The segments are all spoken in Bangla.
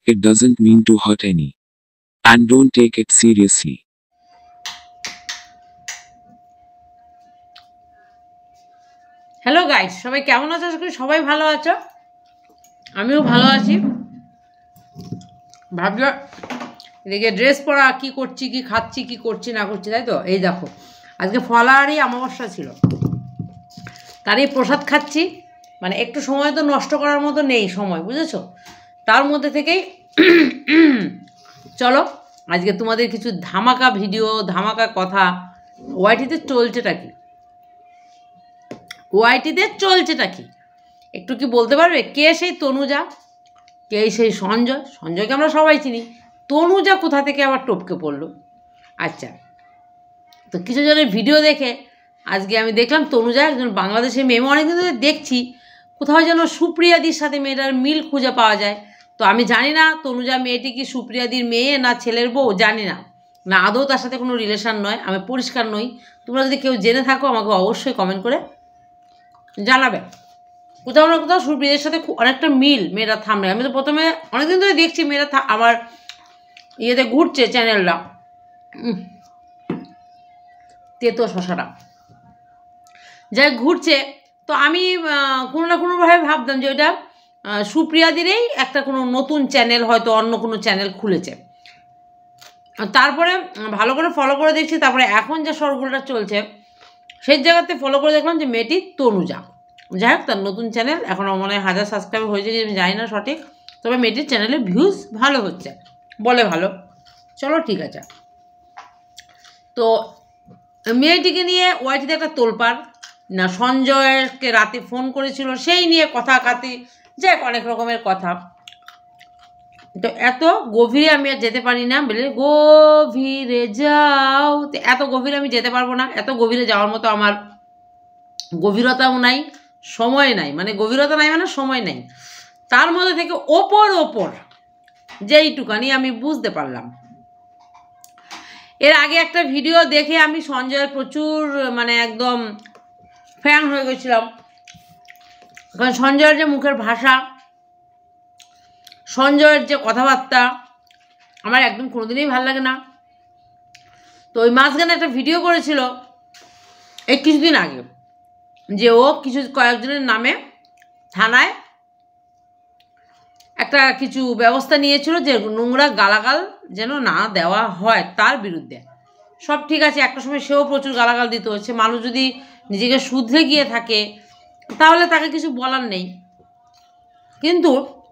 it doesn't mean to hurt any. And don't take it seriously. Hello guys, সবাই কেমন আছো? আশা করি সবাই ভালো আছো। আমিও ভালো আছি। ভাবলাম এদিকে ড্রেস পরা, কি করছি, কি খাচ্ছি, কি করছি না করছি, তাই তো। এই দেখো, আজকে ফলাহারি অমাবস্যা ছিল, তারই প্রসাদ খাচ্ছি। মানে একটু সময় তো নষ্ট করার মতো নেই সময়, বুঝেছো? তার মধ্যে থেকেই চলো আজকে তোমাদের কিছু ধামাকা ভিডিও, ধামাকা কথা। ওয়াইটিতে চলছেটা কি, ওয়াইটিতে চলছেটা কি একটু কি বলতে পারবে? কে সেই তনুজা, কে সেই সঞ্জয়? সঞ্জয়কে আমরা সবাই চিনি, তনুজা কোথা থেকে আবার টপকে পড়লো? আচ্ছা, তো কিছু জনের ভিডিও দেখে আজকে আমি দেখলাম তনুজা একজন বাংলাদেশের মেয়ে। অনেকদিন ধরে দেখছি কোথাও যেন সুপ্রিয়াদির সাথে মেয়েটার মিল খুঁজে পাওয়া যায়। তো আমি জানি না তনুজা মেয়েটি কি সুপ্রিয়াদির মেয়ে না ছেলের বউ, জানি না, না আদৌ তার সাথে কোনো রিলেশান নয়, আমি পরিষ্কার নই। তোমরা যদি কেউ জেনে থাকো আমাকে অবশ্যই কমেন্ট করে জানাবে। কোথাও না কোথাও সুপ্রিয়াদের সাথে অনেকটা মিল মেয়েরা থামলে। আমি তো প্রথমে অনেকদিন ধরে দেখছি মেয়েরা আমার ইয়েতে ঘুরছে চ্যানেলটা, তেতো শশাটা যাই ঘুরছে। তো আমি কোনো না কোনোভাবে ভাবতাম যে ওইটা সুপ্রিয়াদিরই একটা কোনো নতুন চ্যানেল, হয়তো অন্য কোনো চ্যানেল খুলেছে। তারপরে ভালো করে ফলো করে দেখছি, তারপরে এখন যে সরগোলটা চলছে সেই জায়গাতে ফলো করে দেখলাম যে মেয়েটি তনুজা। যাই হোক, তার নতুন চ্যানেল, এখন মনে হয় 1000 সাবস্ক্রাইবার হয়েছে কি আমি জানি না সঠিক, তবে মেয়েটির চ্যানেলে ভিউজ ভালো হচ্ছে, বলে ভালো। চলো ঠিক আছে। তো মেয়েটিকে নিয়ে ওয়াইটিতে একটা তোলপাড়, না সঞ্জয়কে রাতে ফোন করেছিল সেই নিয়ে কথা কাতি, যাই অনেক রকমের কথা। তো এত গভীরে আমি আর যেতে পারি না, বলে গভীরে যাও, তো এত গভীরে আমি যেতে পারবো না। এত গভীরে যাওয়ার মতো আমার গভীরতাও নাই, সময় নাই। মানে গভীরতা নাই মানে সময় নাই। তার মধ্যে থেকে ওপর যেইটুকানি আমি বুঝতে পারলাম, এর আগে একটা ভিডিও দেখে আমি সঞ্জয়ের প্রচুর মানে একদম ফ্যান হয়ে গেছিলাম। কারণ সঞ্জয়ের যে মুখের ভাষা, সঞ্জয়ের যে কথাবার্তা আমার একদম কোনোদিনই ভালো লাগে না। তো ওই মাঝখানে একটা ভিডিও করেছিল এই কিছুদিন আগে, যে ও কয়েকজনের নামে থানায় একটা কিছু ব্যবস্থা নিয়েছিল যে নোংরা গালাগাল যেন না দেওয়া হয় তার বিরুদ্ধে। সব ঠিক আছে, একটা সময় সেও প্রচুর গালাগাল দিত। হচ্ছে মানুষ যদি নিজেকে শুধরে গিয়ে থাকে তাহলে তাকে কিছু বলার নেই। কিন্তু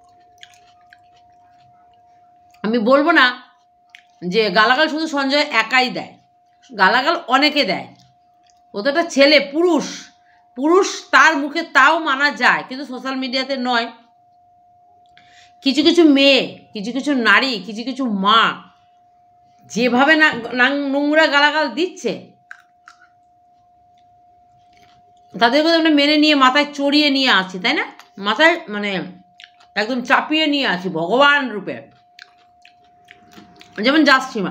আমি বলবো না যে গালাগাল শুধু সঞ্জয় একাই দেয়, গালাগাল অনেকে দেয়। ও তো একটা ছেলে, পুরুষ, তার মুখে তাও মানা যায়, কিন্তু সোশ্যাল মিডিয়াতে নয়। কিছু কিছু মেয়ে, কিছু কিছু নারী, কিছু কিছু মা যেভাবে নোংরা গালাগাল দিচ্ছে, তাদেরকে আমরা মেনে নিয়ে মাথায় চড়িয়ে নিয়ে আছি, তাই না? মাথায় মানে একদম চাপিয়ে নিয়ে আছি ভগবান রূপে। যেমন জাসিমা,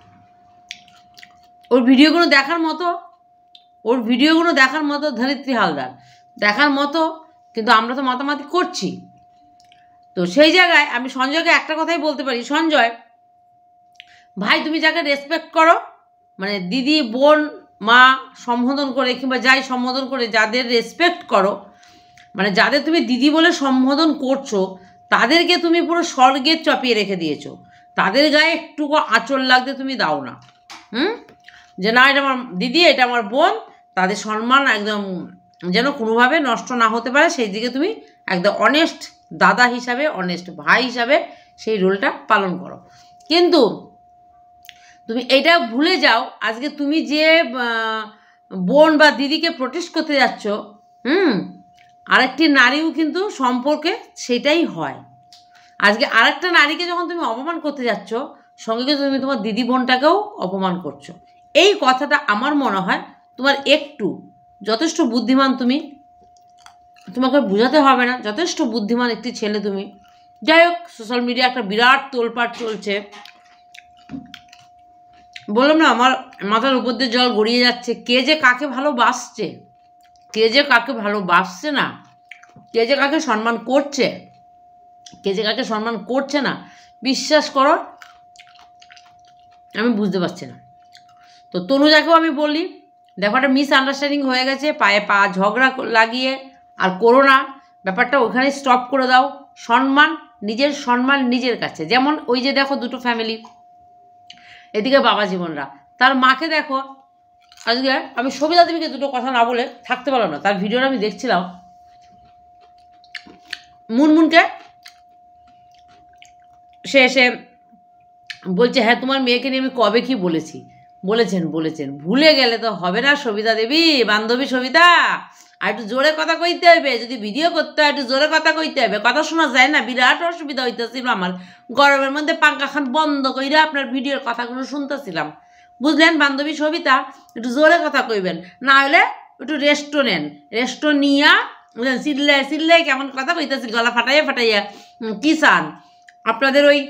ওর ভিডিওগুলো দেখার মতো, ধরিত্রী হালদার দেখার মতো, কিন্তু আমরা তো মাতামাতি করছি। তো সেই জায়গায় আমি সঞ্জয়কে একটা কথাই বলতে পারি, সঞ্জয় ভাই, তুমি যাকে রেসপেক্ট করো, মানে দিদি, বোন, মা সম্বোধন করে কিংবা যাই সম্বোধন করে যাদের রেসপেক্ট করো, মানে যাদের তুমি দিদি বলে সম্বোধন করছো, তাদেরকে তুমি পুরো স্বর্গের চাপিয়ে রেখে দিয়েছো। তাদের গায়ে একটুকু আঁচল লাগতে তুমি দাও না। যে না, এটা আমার দিদি, এটা আমার বোন, তাদের সম্মান একদম যেন কোনোভাবে নষ্ট না হতে পারে, সেই দিকে তুমি একদম অনেস্ট দাদা হিসাবে, অনেস্ট ভাই হিসাবে সেই রোলটা পালন করো। কিন্তু তুমি এটা ভুলে যাও, আজকে তুমি যে বোন বা দিদিকে প্রোটেস্ট করতে যাচ্ছ, আরেকটি নারীও কিন্তু সম্পর্কে সেটাই হয়। আজকে আরেকটা নারীকে যখন তুমি অপমান করতে যাচ্ছ, সঙ্গে কিন্তু তুমি তোমার দিদি বোনটাকেও অপমান করছো। এই কথাটা আমার মনে হয় তোমার যথেষ্ট বুদ্ধিমান তুমি, তোমাকে বোঝাতে হবে না, যথেষ্ট বুদ্ধিমান একটি ছেলে তুমি। যাই হোক, সোশ্যাল মিডিয়া একটা বিরাট তোলপাড় চলছে। বললাম না, আমার মাথার উপর দিয়ে জল গড়িয়ে যাচ্ছে। কে যে কাকে ভালোবাসছে, কে যে কাকে ভালোবাসছে না, কে যে কাকে সম্মান করছে, কে যে কাকে সম্মান করছে না, বিশ্বাস করো আমি বুঝতে পারছি না। তো তনুজাকেও আমি বলি, দেখো একটা মিসআন্ডারস্ট্যান্ডিং হয়ে গেছে, পায়ে পা ঝগড়া লাগিয়ে আর করো না, ব্যাপারটা ওখানে স্টপ করে দাও। সম্মান, নিজের সম্মান নিজের কাছে। যেমন ওই যে দেখো দুটো ফ্যামিলি, এদিকে বাবা জীবনরা, তার মাকে দেখো। আজকে আমি সবিতা দেবীকে দুটো কথা না বলে থাকতে পারলাম না, তার ভিডিওটা আমি দেখছিলাম। মুনমুনকে সে এসে বলছে, হ্যাঁ তোমার মেয়েকে নিয়ে আমি কবে কি বলেছি। বলেছেন ভুলে গেলে তো হবে না সবিতা দেবী, বান্ধবী সবিতা। আর একটু জোরে কথা কইতে হবে, যদি ভিডিও করতে হয় একটু জোরে কথা কইতে হবে, কথা শোনা যায় না, বিরাট অসুবিধা হইতেছিল আমার। গরমের মধ্যে পাঙ্খা খান বন্ধ করে আপনার ভিডিওর কথাগুলো শুনতেছিলাম, বুঝলেন বান্ধবী সবিতা? একটু জোরে কথা কইবেন, না হলে একটু রেস্টও নেন, রেস্টও নিয়া চিল্লাই কেমন কথা কইতেছি, গলা ফাটাইয়া কি চান? আপনাদের ওই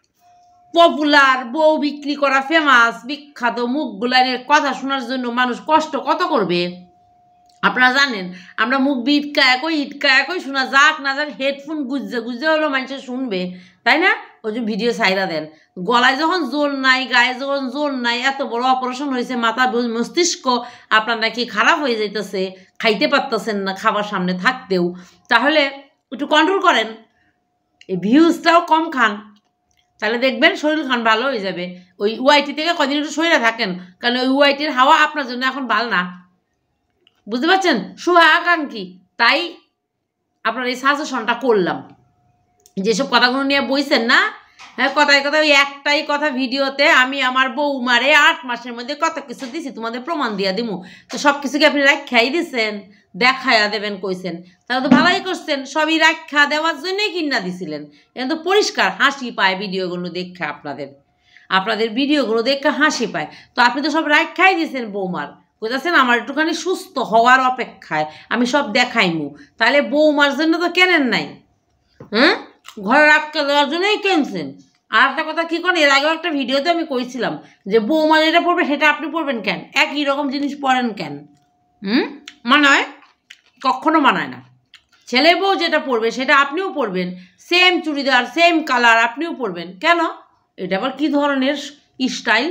পপুলার বউ বিক্রি করা ফেমাস বিখ্যাত মুখগুলার কথা শোনার জন্য মানুষ কষ্ট কত করবে আপনারা জানেন? আমরা মুখ ইটকা একই শোনা যাক না যাক, হেডফোন গুজে হলো মানুষের শুনবে, তাই না? ওই যে ভিডিও সাইরা দেন। গলায় যখন জোর নাই, গায়ে যখন জোর নাই, এত বড় অপারেশন হয়েছে, মাথা মস্তিষ্ক আপনার নাকি খারাপ হয়ে যাইতেছে, খাইতে পারতেছেন না খাবার সামনে থাকতেও, তাহলে একটু কন্ট্রোল করেন, এই ভিউজটাও কম খান, তাহলে দেখবেন শরীর খান ভালো হয়ে যাবে। ওই ওয়াইটি থেকে কদিন একটু শরীরে থাকেন, কারণ ওই ওয়াইটির হাওয়া আপনার জন্য এখন ভালো না, বুঝতে পারছেন? শুভাকাঙ্ক্ষী, তাই আপনার এই সাজেশনটা করলাম। যেসব কথাগুলো নিয়ে বইছেন না, হ্যাঁ কথায় ওই একটাই কথা ভিডিওতে, আমি আমার বৌমারে 8 মাসের মধ্যে কত কিছু দিছি, তোমাদের প্রমাণ দিয়া দিমু। তো সব কিছুকে আপনি রাখাই দিছেন, দেখায়া দেবেন কইছেন, তাহলে তো ভালোই করছেন। সবই রাখা দেওয়ার জন্যই কিনা দিছিলেন, কিন্তু পরিষ্কার হাসি পায় ভিডিওগুলো দেখে, আপনাদের ভিডিওগুলো দেখে হাসি পায়। তো আপনি তো সব রাখাই দিয়েছেন বৌমার, বুঝতেছেন? আমার একটুখানি সুস্থ হওয়ার অপেক্ষায় আমি সব দেখাইমু, তাহলে বৌমার জন্য তো কেনেন নাই, হ্যাঁ ঘরে রাখতে দেওয়ার জন্যই কিনছেন। আর একটা কথা কি করেন, এর আগেও একটা ভিডিওতে আমি কইছিলাম যে বৌমা যেটা পড়বে সেটা আপনি পড়বেন কেন, একই রকম জিনিস পড়েন কেন? মানায়? কখনো মানায় না। ছেলে বউ যেটা পড়বে সেটা আপনিও পড়বেন, সেম চুড়িদার সেম কালার আপনিও পড়বেন কেন? এটা আবার কি ধরনের স্টাইল?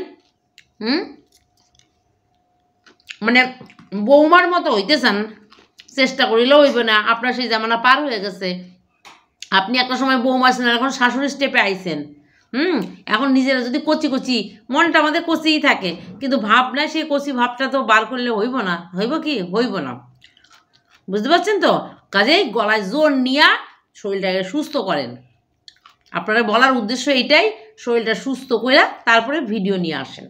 মানে বৌমার মতো হইতে চান, চেষ্টা করিলেও হইবে না, আপনার সেই জামানা পার হয়ে গেছে। আপনি একটা সময় বৌমা ছিলেন, এখন শাশুড়ি স্টেপে আইছেন। এখন নিজেরা যদি কচি মনটা আমাদের কচিই থাকে, কিন্তু ভাবনায় সেই কচি ভাবটা তো বার করলে হইব না, হইব না, বুঝতে পারছেন তো? কাজেই গলায় জোর নিয়া শরীরটাকে সুস্থ করেন। আপনারা বলার উদ্দেশ্য এইটাই, শরীরটা সুস্থ করে তারপরে ভিডিও নিয়ে আসেন।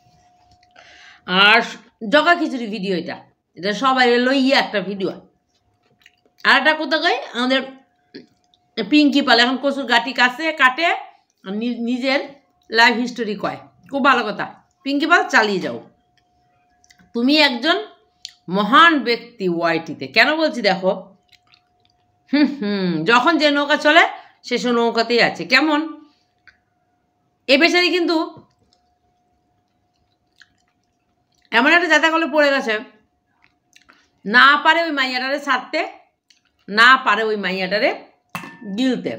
আর জগা খিচুড়ি ভিডিও, এটা সবাই লইয়া একটা ভিডিও। আর একটা কোথা কই, আমাদের পিঙ্কি পাল এখন কচুর গাটি কাটে নিজের লাইফ হিস্টোরি কয়, খুব ভালো কথা। পিঙ্কি পাল চালিয়ে যাও, তুমি একজন মহান ব্যক্তি ওয়াইটিতে। কেন বলছি দেখো, যখন যে নৌকা চলে সে নৌকাতেই আছে। কেমন এ বেচারি কিন্তু এমন একটা জায়গা কলে পড়ে গেছে, না পারে ওই মাইয়াটারে ছাড়তে, না পারে ওই মাইয়াটারে গিলতে।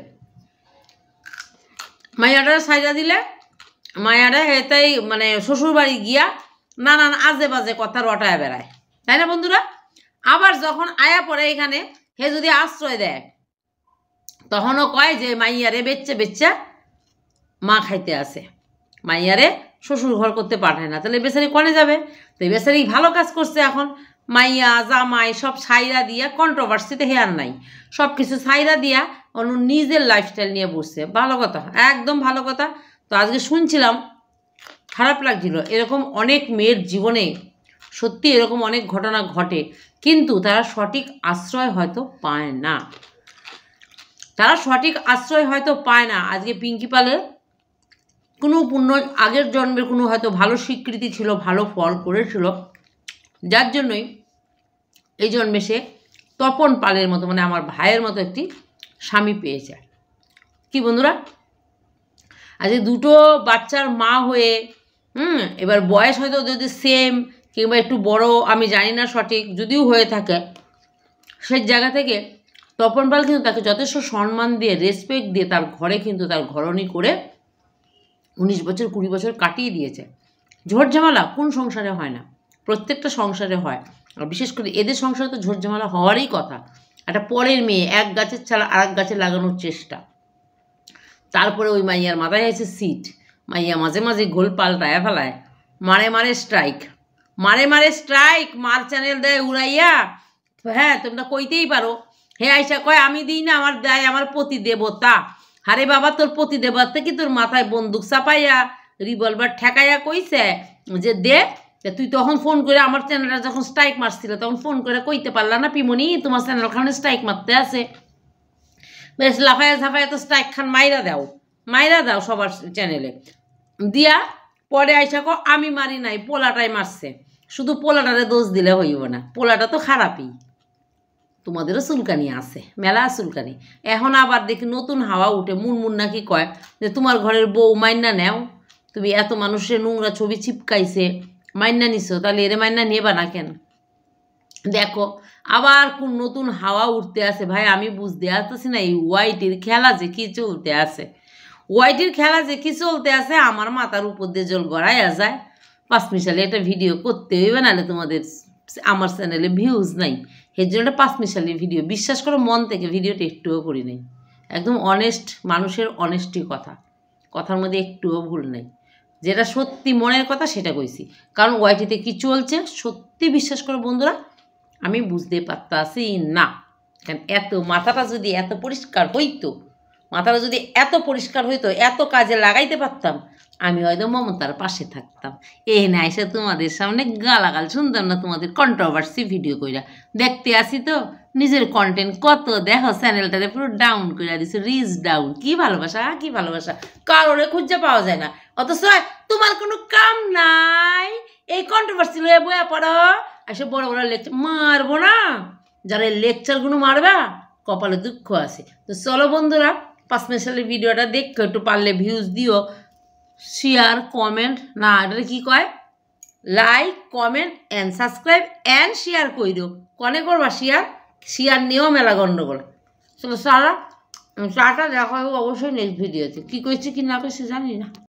মাইয়াটারে সাইজা দিলে মাইয়াটা হেতাই মানে শ্বশুর বাড়ি গিয়া নানান আজে বাজে কথা রটায় বেড়ায়, তাই না বন্ধুরা? আবার যখন আয়া পড়ে এখানে, হে যদি আশ্রয় দেয়, তখনও কয় যে মাইয়ারে বেচ্চা মা খাইতে আসে, মাইয়ারে শ্বশুর ঘর করতে পাঠায় না। তাহলে বেচারি কনে যাবে? তো এই বেচারি ভালো কাজ করছে। এখন মাইয়া জামাই সব ছাইরা দিয়া, কন্ট্রোভার্সিতে হেয়ার নাই, সব কিছু ছাইরা দিয়া অন্য নিজের লাইফস্টাইল নিয়ে বসছে। ভালো কথা, একদম ভালো কথা। তো আজকে শুনছিলাম, খারাপ লাগছিল, এরকম অনেক মেয়ের জীবনে সত্যি এরকম অনেক ঘটনা ঘটে, কিন্তু তারা সঠিক আশ্রয় হয়তো পায় না, আজকে পিঙ্কি পালের কোনো আগের জন্মের কোনো হয়তো ভালো স্বীকৃতি ছিল, ভালো ফল করেছিল, যার জন্যই এই জন্মে সে তপন পালের মতো, মানে আমার ভাইয়ের মতো একটি স্বামী পেয়েছে। কি বন্ধুরা, আজকে দুটো বাচ্চার মা হয়ে, এবার বয়স হয়তো যদি সেম কিংবা একটু বড়, আমি জানি না সঠিক, যদিও হয়ে থাকে, সেই জায়গা থেকে তপন পাল কিন্তু তাকে যথেষ্ট সম্মান দিয়ে রেসপেক্ট দিয়ে তার ঘরে কিন্তু তার ঘরণী করে 19 বছর 20 বছর কাটিয়ে দিয়েছে। ঝড় ঝামেলা কোন সংসারে হয় না? প্রত্যেকটা সংসারে হয়। আর বিশেষ করে এদের সংসারে তো ঝড় ঝামেলা হওয়ারই কথা। একটা পরের মেয়ে এক গাছের ছাড়া আর এক গাছে লাগানোর চেষ্টা। তারপরে ওই মাইয়ার মাথায় আছে সিট, মাইয়া মাঝে মাঝে গোল পাল্টায় ফেলায়, মারে স্ট্রাইক, মার চ্যানেল দেয় উড়াইয়া। হ্যাঁ, তোমরা কইতেই পারো, হে আইসা কয় আমি দিই না, আমার দেয় আমার পতি দেবতা। আরে বাবা, তোর পতি দেবতা কি তোর মাথায় বন্দুক চাপাইয়া রিভলভার ঠেকাইয়া কইছে যে দে? তুই তখন ফোন করে আমার চ্যানেলটা যখন স্ট্রাইক মারছিল তখন ফোন করে কইতে পারলা না পিমনি তোমার চ্যানেল খানে স্ট্রাইক মারতে আছে? বেশ লাফাইয়া ঝাফাইয়া তো স্ট্রাইক খান মাইরা দাও সবার চ্যানেলে দিয়া। পরে আইসা কো আমি মারি নাই, পোলাটাই মারছে। শুধু পোলাটারে দোষ দিলে হইব না, পোলাটা তো খারাপই। তোমাদেরও চুলকানি আছে, মেলা চুলকানি। এখন আবার দেখি নতুন হাওয়া উঠে, মুনমুন নাকি কয় যে তোমার ঘরের বউ মাইন্না নেও, তুমি এত মানুষের নোংরা ছবি চিপকাইছে মাইন্না নিছো, তাহলে এরে মাইন্না নেবা না কেন? দেখো আবার কোন নতুন হাওয়া উঠতে আছে। ভাই আমি বুঝতে আসতেছি না এই ওয়াইটির খেলা যে কি চলতে আছে, আমার মাথার উপর দিয়ে জল গড়াইয়া যায়। 5 মিশালে একটা ভিডিও করতে হইবে, নাহলে তোমাদের আমার চ্যানেলে ভিউজ নাই। এর জন্য 5 মিশালি ভিডিও, বিশ্বাস করো মন থেকে ভিডিওটা একটুও করি নাই। একদম অনেস্ট, মানুষের অনেস্টি কথার মধ্যে একটুও ভুল নেই। যেটা সত্যি মনের কথা সেটা কইছি। কারণ ওয়াইটিতে কি চলছে সত্যি বিশ্বাস করো বন্ধুরা, আমি বুঝতে পারতাছি না। কারণ মাথাটা যদি এত পরিষ্কার হইতো, এত কাজে লাগাইতে পারতাম, আমি হয়তো মমতার পাশে থাকতাম। না এসে তোমাদের সামনে গালাগাল শুনতাম না, তোমাদের কন্ট্রোভার্সি ভিডিও কইরা দেখতে আসি তো নিজের কন্টেন্ট কত দেখো, চ্যানেলটারে পুরো ডাউন করে দিছে, রিচ ডাউন। কি ভালোবাসা কারোরে খুঁজে পাওয়া যায় না। অথচ তোমার কোনো কাম নাই, এই কন্ট্রোভার্সি লয়ে বয়া পড়ো, এসে বড় লেকচার মারবো না। যারা এই লেকচারগুলো মারবা কপালে দুঃখ আছে। তো চলো বন্ধুরা, 5 মিশালের ভিডিওটা দেখো, একটু পারলে ভিউজ দিও, শেয়ার কমেন্ট, না এটা কি কয়, like comment and subscribe and share করে দিও। কনে করবা শেয়ার নিয়েও মেলা গন্ডগোল। চলো সারা চাটা দেখা হবে অবশ্যই নেক্সট ভিডিওতে। কী কইছি কি না কইছি জানি না।